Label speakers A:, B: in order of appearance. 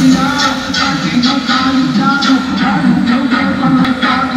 A: pra quem não tá ligado, olha o meu dedo anotado.